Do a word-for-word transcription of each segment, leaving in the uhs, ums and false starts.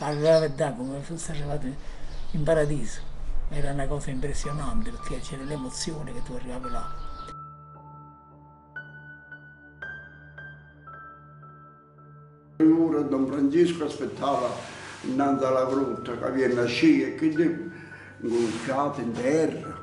la verità, come fosse arrivato in paradiso. Era una cosa impressionante perché c'era l'emozione che tu arrivavi là. Ora Don Francesco aspettava innanzi alla grotta che viene a scia e quindi gonfiato in terra,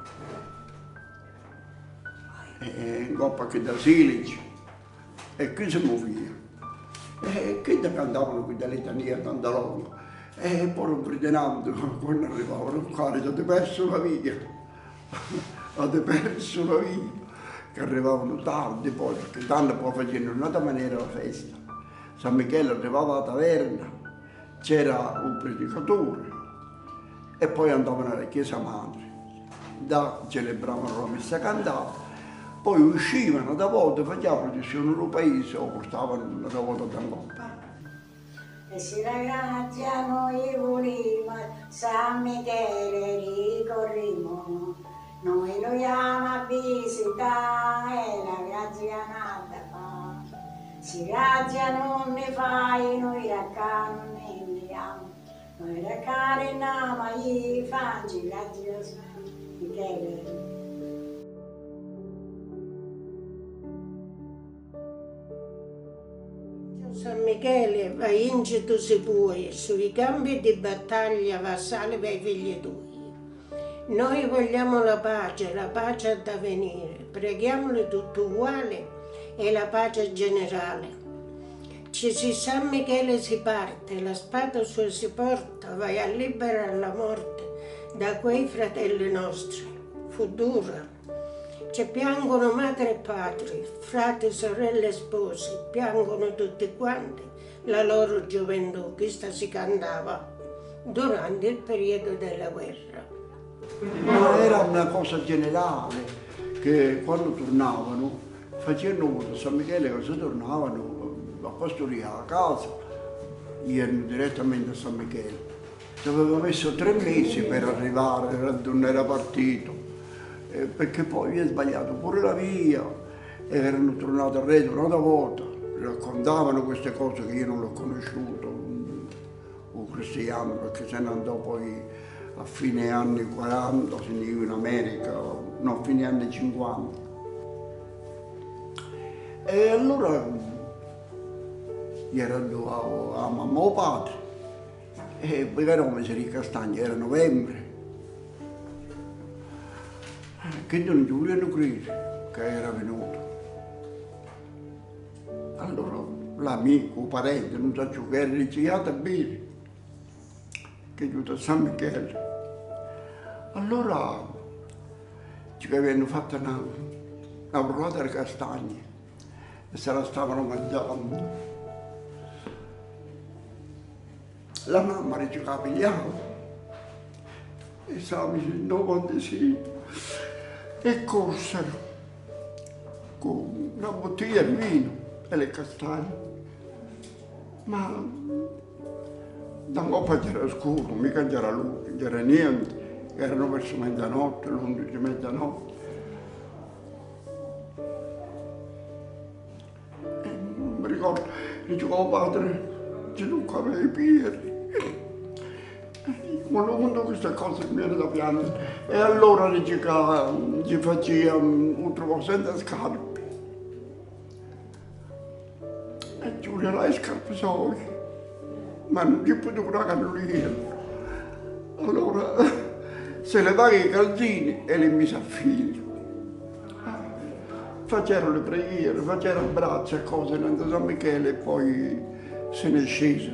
e in coppa che da silice, e qui siamo via. E qui cantavano qui da litania tanto lungo, e poi pretendendo quando arrivavano qua, avete perso la via, avete perso la via, che arrivavano tardi poi, perché tanto poi facevano in un'altra maniera la festa. San Michele arrivava alla taverna, c'era un predicatore e poi andavano alla chiesa madre, da celebravano la messa cantata, poi uscivano da volta, facevano processione nel paese o portavano una volta da coppa. E si ringraziano i volima, San Michele ricorrimo, noi lo andiamo a visitare e la grazianata fa. Si grazia non ne fai, noi racca non ne andiamo, noi racca ne andiamo a gli fanci, grazia San Michele. San Michele, vai in tu si puoi, sui campi di battaglia va salve ai figli tuoi. Noi vogliamo la pace, la pace ad avvenire, preghiamoli tutti uguali e la pace generale. Ci si San Michele si parte, la spada sua si porta, vai a liberare la morte da quei fratelli nostri. Fu dura. Ci piangono madre e padre, frati, sorelle e sposi, piangono tutti quanti la loro gioventù, questa si cantava durante il periodo della guerra. Ma era una cosa generale, che quando tornavano, facevano da San Michele, che se tornavano a pastoriare a casa, ieri direttamente a San Michele. Ci aveva messo tre mesi per arrivare, non era partito. Eh, perché poi vi è sbagliato pure la via e erano tornati a Reggio un'altra volta, raccontavano queste cose che io non l'ho conosciuto, un, un cristiano, perché se ne andò poi a fine anni quaranta, se ne in America, no, a fine anni cinquanta. E allora io ero a, a mamma o padre e poi eravamo a Castagna, era novembre. Che non ci volevano credere che era venuto. Allora l'amico, il parente, non so più che era iniziato a bere, che è giunto a San Michele. Allora ci avevano fatto una, una bruciata di castagne e se la stavano mangiando. La mamma ci capigliava e stava dicendo no, quando sì. E corsero con una bottiglia di vino e le castagne. Ma da coppa c'era scuro, mica c'era luce, non c'era niente. Erano verso mezzanotte, l'undici mezzanotte. E mi ricordo, dicevo, oh, padre, ci toccava i piedi. Quando conto queste cose mi viene da piangere. E allora dice che ci faceva un trovo senza scarpe. E Giulia la scarpe sole, ma non ci potevo una cannolina. Allora se levava i calzini e le mise a filo. Facevano le preghiere, facevano braccia e cose in San Michele e poi se ne scesero.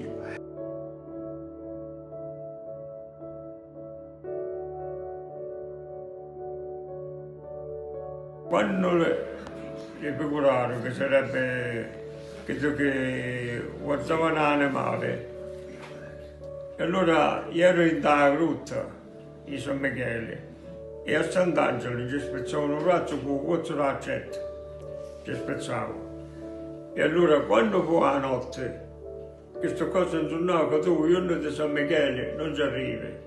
Quando le, le figurarono che sarebbe credo che guardavano l'animale, e allora io ero in da grotta di San Michele e a Sant'Angelo ci spezzavano un braccio con un cozzo d'accetta, ci spezzavano. E allora quando fu la notte, questa cosa non tornava, che tu, io di San Michele, non ci arrivi.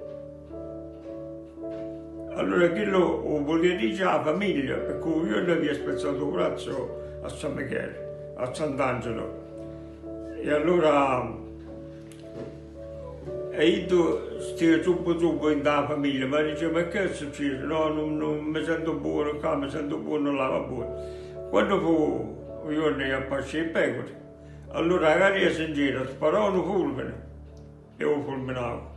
Allora chi lo voleva dire alla famiglia, perché io ne avevo spezzato il braccio a San Michele, a Sant'Angelo. E allora e io stavo subito subito in la famiglia, ma dice ma che è successo? No, non, non mi sento buono qua, mi sento buono là, va buono. Quando fu io ne a pasce i pecore, allora la caria si gira, sparò un fulmine e io fulminavo.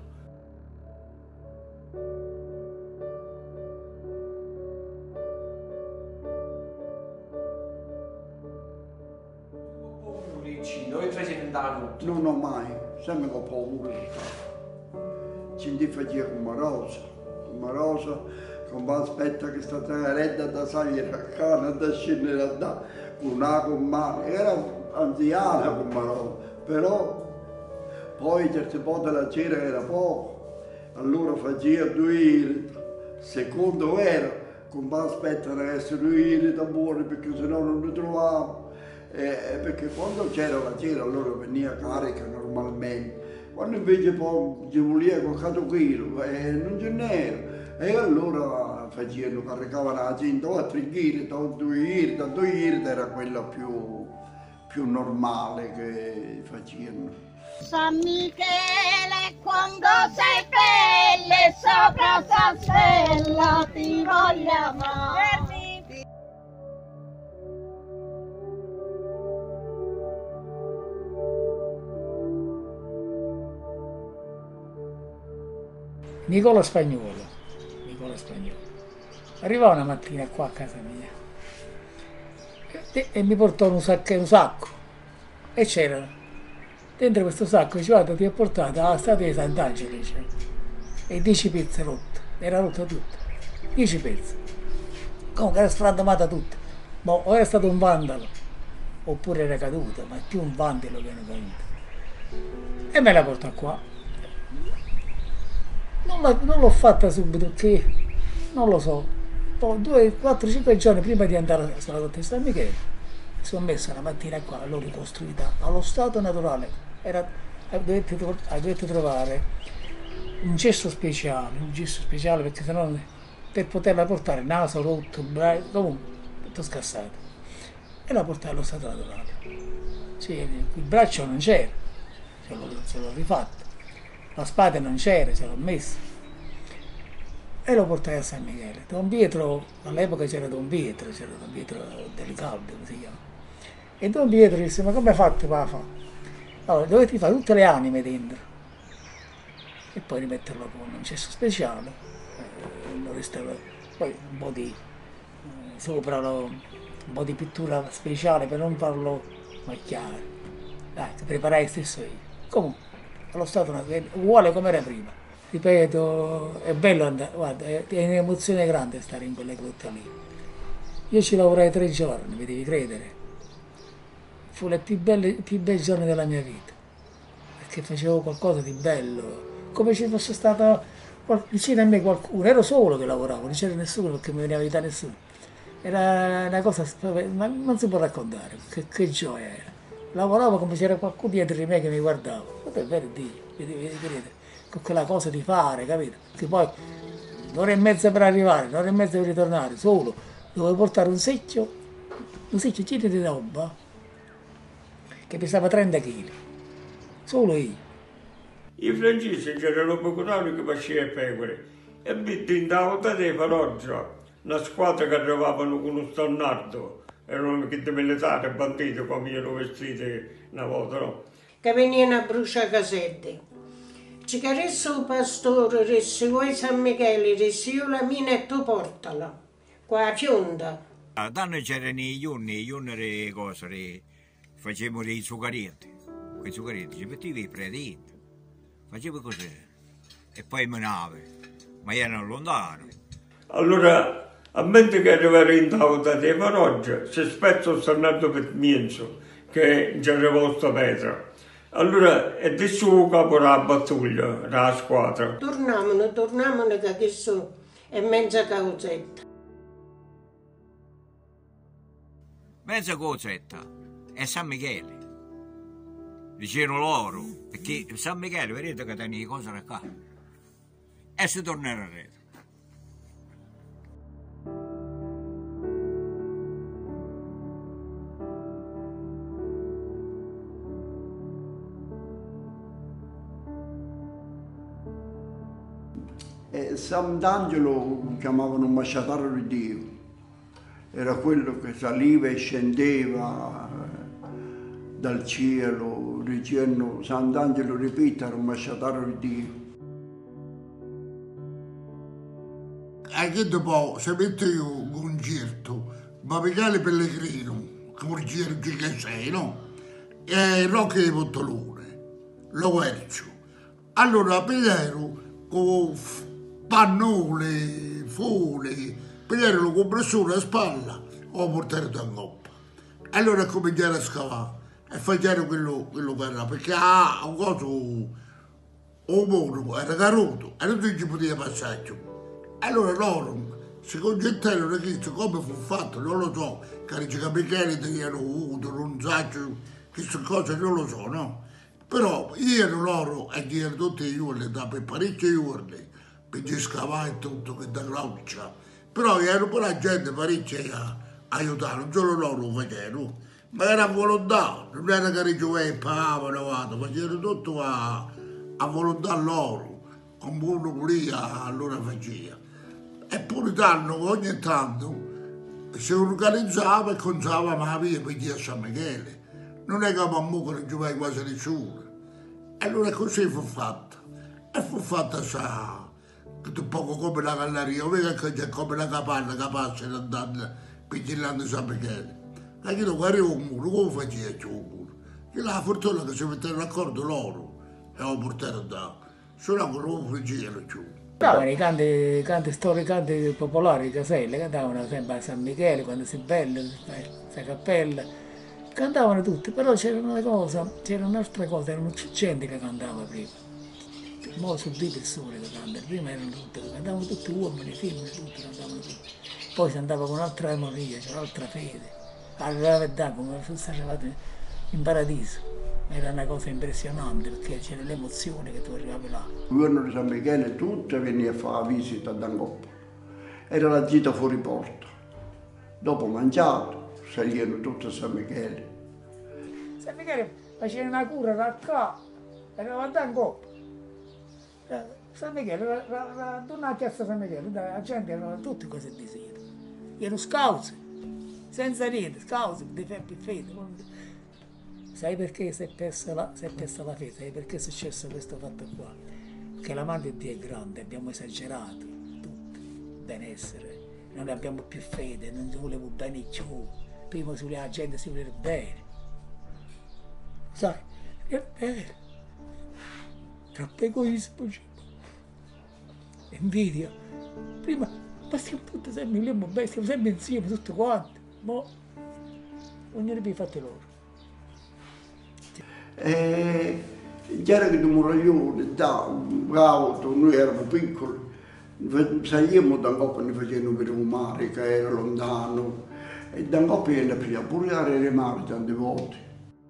Dove facete andare? Non ho mai, sempre con paura. Ci ti faceva come rosa, come rosa, come aspetta che sta redda da salire a cane, da scendere da con una con mano. Era anziana come rosa, però poi certe volte la cera era poco, allora faceva due iridi. Secondo era, come aspetta che essere due iridi da buoni perché sennò non li trovavo. Eh, perché quando c'era la cera allora veniva carica normalmente, quando invece poi ci voleva qualche chilo eh, non ce n'era, e allora facevano, caricavano la gente o a tre chili, o a due chili, a due chili era quella più, più normale che facevano. San Michele, quando sei belle sopra San Stella ti voglio amare. Nicola Spagnuolo, Nicola Spagnuolo, arrivò una mattina qua a casa mia e, e mi portò un sacco, un sacco e c'era dentro questo sacco, dice guarda ti ho portato alla statua di Sant'Angelo, dice, e dieci pezze rotte, era rotta tutta, dieci pezzi, comunque era sfrantumata tutta, boh, o era stato un vandalo oppure era caduta, ma è più un vandalo che una caduta, e me la portò qua. Non l'ho fatta subito perché non lo so, poi due, quattro, cinque giorni prima di andare sulla Cotta di San Michele mi sono messa la mattina qua, l'ho ricostruita allo stato naturale. Era, dovete, dovete trovare un gesso speciale, un gesso speciale perché sennò per poterla portare naso rotto, bra- comunque tutto scassato, e la portai allo stato naturale. Sì, il braccio non c'era, se l'ho, se l'ho rifatto. La spada non c'era, ce l'ho messa e lo portai a San Michele. Don Pietro, all'epoca c'era Don Pietro, c'era Don Pietro del Caldo, come si chiama. E Don Pietro disse, ma come hai fatto per la fa? Allora, dovete fare tutte le anime dentro e poi rimetterlo con un cesso speciale, eh, restaura, poi un po' di eh, sopra lo, un po' di pittura speciale per non farlo macchiare. Dai, ti preparai stesso io. Comunque, allo stato uguale come era prima. Ripeto, è bello andare, guarda, è, è un'emozione grande stare in quella grotta lì. Io ci lavorai tre giorni, mi devi credere. Fu le più belle, più bei giorni della mia vita, perché facevo qualcosa di bello, come ci fosse stato vicino a me qualcuno, ero solo che lavoravo, non c'era nessuno perché mi veniva a aiutare nessuno. Era una cosa, ma non si può raccontare, che, che gioia era. Lavoravo come c'era qualcuno dietro di me che mi guardava. Vabbè, per Dio, vedete, con quella cosa di fare, capito? Che poi un'ora e mezza per arrivare, un'ora e mezza per ritornare, solo. Dovevo portare un secchio, un secchio pieno di roba, che pesava trenta chili. Solo io. I francesi c'erano procurati che faceva pecore e vitti in tavola dei Faroggia, una squadra che arrivavano con uno stannardo. Erano che militari, banditi, come erano vestiti una volta, no? Che venivano a bruciare casette. Ci caresse il pastore, resse voi San Michele, resse io la mina e tu portala, qua a fionda. Da noi c'erano i giorni, i giorni le cose, le... facevamo dei zuccheretti, quei zuccheretti, ci mettevi i predini, facevo così, e poi menave, ma erano lontano. Allora, a mente che arrivare in tavola dei Faroggia, si spezza il sannato per Mienzo, che c'era sta Petra. Allora, è di suo capo la battaglia, la squadra. Tornavano, tornavano che questo è mezza causetta. Mezza causetta è San Michele. Dicevano loro, perché San Michele, vedete che tiene le cose da qua. E si tornerà a retro. E Sant'Angelo chiamavano un masciataro di Dio, era quello che saliva e scendeva dal cielo, dicendo Sant'Angelo ripeta, era un masciataro di Dio. E che dopo se metto io un concerto, ma Michele Pellegrino, concerto che sei, no? E Rocchi di Pottolone, lo quercio. Allora Piero con pannone, fune, Piero lo compressore a spalla, o portare da coppa. Allora cominciare a scavare e facciare quello, quello che era, perché ah, un coso, un mono era caruto e non ci poteva passaggio. Allora loro si concentrarono che come fu fatto, non lo so, che dice che Michele tenevano avuto, non so, queste cose non lo so, no? Però ieri loro, e ieri tutti i giorni, da per parecchi giorni, per scavare tutto, che da roccia, però erano pure la gente parecchia a aiutare, non solo loro lo facevano, ma era a volontà, non era che i pagavano, facevano tutto a, a volontà loro, come uno voleva, allora faceva. Eppure tanto, ogni tanto si organizzava e contava la via per dire a San Michele. Non è che a Mamma non ci vai quasi nessuno. E allora così fu fatta. E fu fatta sa, un poco come la galleria, vedi che c'è come la capanna che passa andando vigilando San Michele. E io guardo un muro, come faceva giù un muro? Che la fortuna che si mettevano d'accordo loro e lo portarono da. Se no non lo facevano giù. Cantavano i canti, canti storici, canti popolari di Caselle, cantavano sempre a San Michele, quando si è bello, si cappella, cantavano tutti, però c'era una cosa, c'era un'altra cosa, erano più gente che cantava prima. Ora sono due persone che cantano, prima erano tutti, cantavano tutti uomini, femmine, tutti cantavano tutti. Poi si andava con un'altra armonia, c'era un'altra fede, arrivava da come fosse arrivato in paradiso. Era una cosa impressionante perché c'era l'emozione che tu arrivavi là. Il giorno di San Michele tutti venivano a fare la visita a Dangoppa. Era la gita fuori porta. Dopo mangiato, salivano tutti a San Michele. San Michele faceva una cura da qua, era a Dangoppa. San Michele, tornava a piazza San Michele, la gente erano tutti così di sera. Erano scausi, senza niente, scausi, di fede. Sai perché si è persa la, si è persa la fede? Sai perché è successo questo fatto qua? Perché la mano di Dio è grande, abbiamo esagerato tutto, benessere, non abbiamo più fede, non ci volevo bene più, prima si voleva la gente si voleva bene. Sai, è bene, troppo egoismo, invidia. Prima, ma stiamo tutti sempre, vogliamo bene, stiamo sempre insieme, tutti quanti, ma ognuno più fatti loro. E c'era che un muraglione, da un auto, noi eravamo piccoli, saliamo da Dangoppa e ne facevano per un mare che era lontano, e Dangoppa viene prima pure a remare tante volte.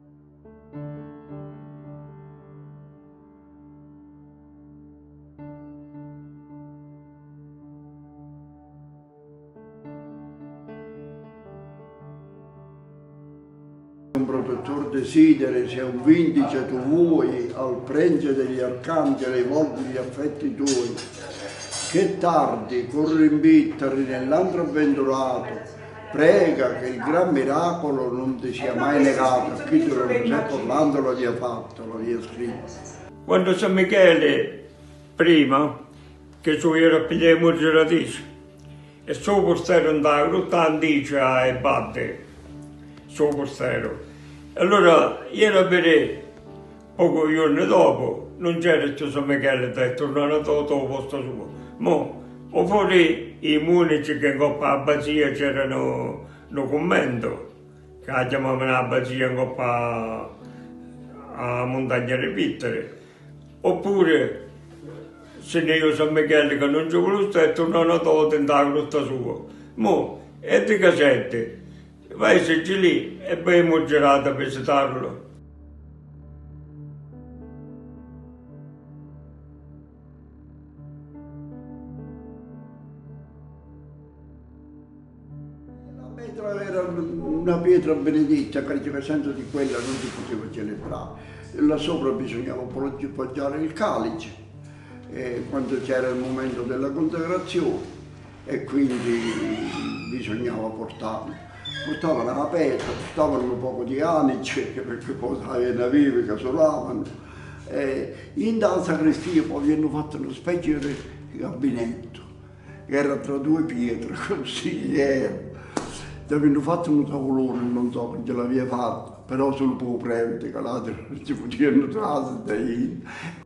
Un protettore desideri, se un vindice tu vuoi, al pregio degli arcangeli volti gli affetti tuoi. Che tardi, corri in bitteri nell'antro avventurato, prega che il gran miracolo non ti sia mai negato, a chi tu non stai parlando lo dia fatto, lo dia scritto. Quando San Michele, prima, che su era a pigliare le radici, e suo postero andava tutta andicia e batte. Suo postero. Allora, ieri a vedere, pochi giorni dopo, non c'era più San Michele, è tornato tutto al posto suo. Ma, o fuori i munici che in coppa abbazia c'erano un commento, che la chiamavano abbazia in coppa a montagna di Pittere. Oppure, se ne io San Michele che non ci voluto è tornato tutto in la grotta sua. Ma, e di casette. Vai se lì e abbiamo girato a visitarlo. La pietra era una pietra benedetta, che senza di quella non si poteva celebrare. Là sopra bisognava poggiare il calice eh, quando c'era il momento della consacrazione, e quindi bisognava portarlo. Portavano la pezza, portavano un po' di anice, perché poi avevano vive che solavano. Eh, in dalla sacrestia poi hanno fatto una specie di gabinetto, che era tra due pietre, così era. Avevano fatto un tavolone, non so che ce l'aveva fatto, però sul po' prevede che l'altro ci potevano trasare,